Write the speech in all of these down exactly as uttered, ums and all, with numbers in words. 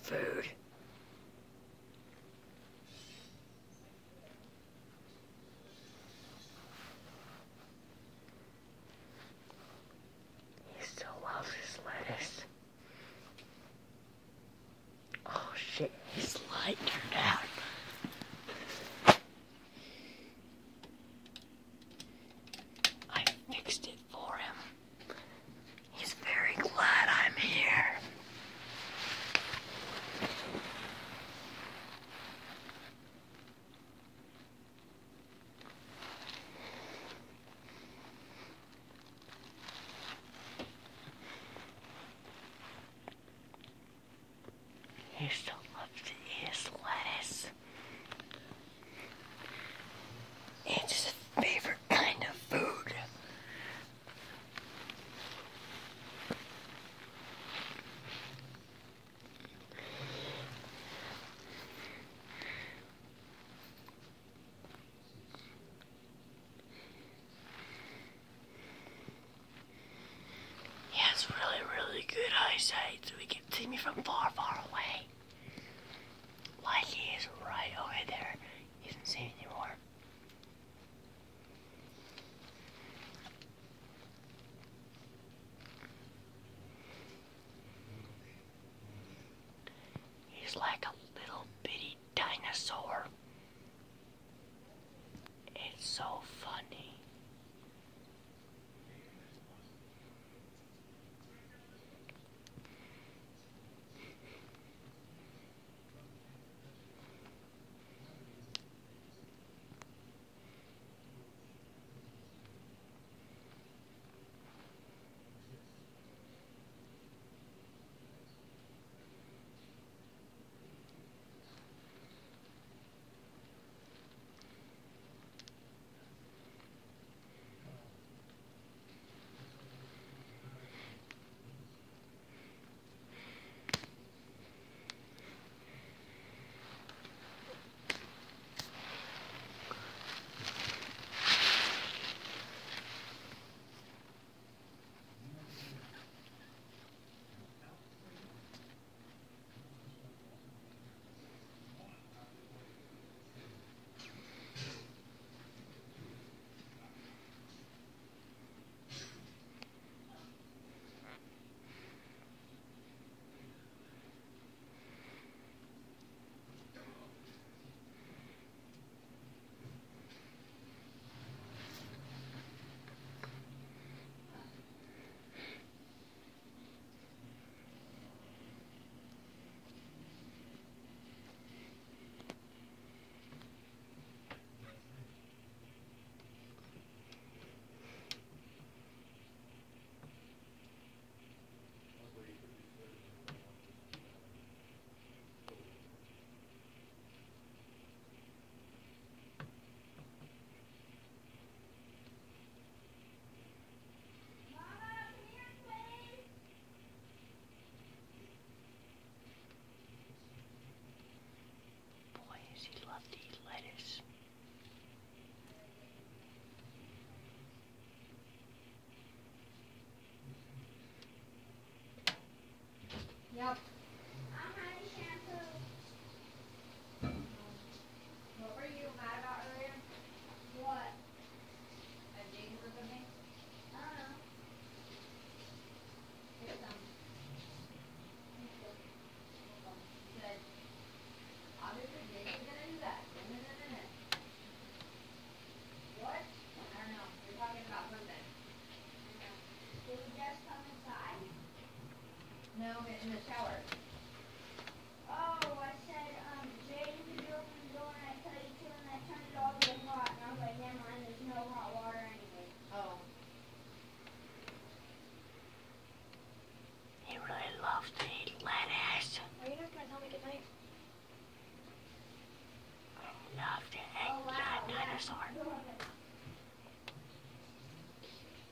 food. He still loves his lettuce. Oh shit, his light turned out. I fixed it for him. He's very glad I'm here. He still loves to eat his lettuce. It's his favorite kind of food. He has really, really good eyesight, so he can see me from far, far away. Like he is right over there. He doesn't see me anymore. He's like a little bitty dinosaur. It's so funny. He loved to eat lettuce. Yep. I'm ready, shampoo. What were you mad about earlier? What? That Jacob or something? I don't know. Here's some. He said, obviously Jacob's gonna do that. No, no, no, no, no. What? I don't know. You're talking about something. Did we just come inside? No, in the shower. Oh, I said, um, Jaden, could you open the door and I tell you to, and I turned it all the way hot, and I was like, never mind, there's no hot water anyway. Oh. He really loves to eat lettuce. Are you not gonna tell me good night? Love to eat Oh, wow. that dinosaur.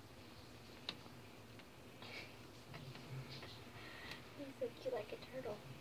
He said you like a turtle.